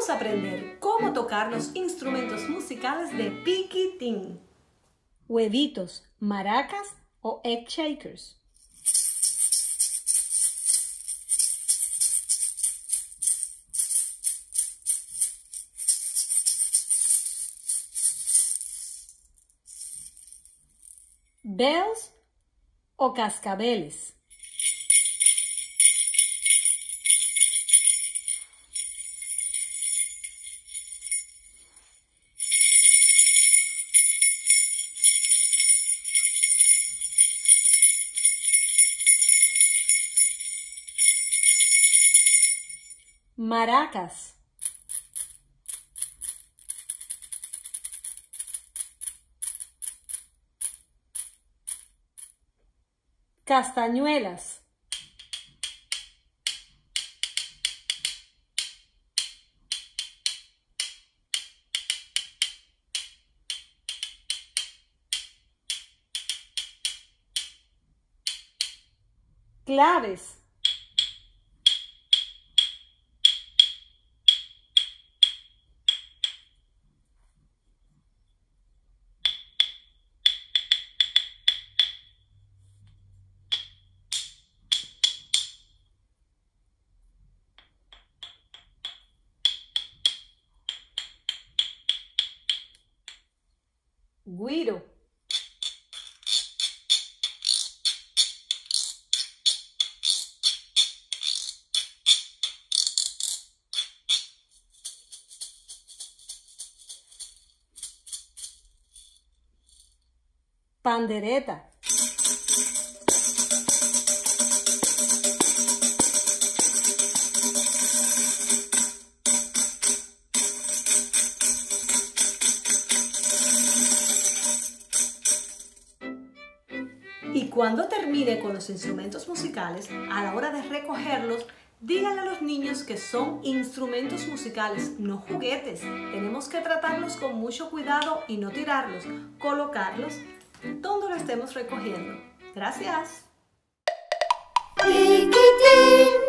Vamos a aprender cómo tocar los instrumentos musicales de piquitín. Huevitos, maracas o egg shakers. Bells o cascabeles. Maracas. Castañuelas. Claves. Güiro. Pandereta. Y cuando termine con los instrumentos musicales, a la hora de recogerlos, díganle a los niños que son instrumentos musicales, no juguetes. Tenemos que tratarlos con mucho cuidado y no tirarlos, colocarlos donde lo estemos recogiendo. Gracias. Piquitín.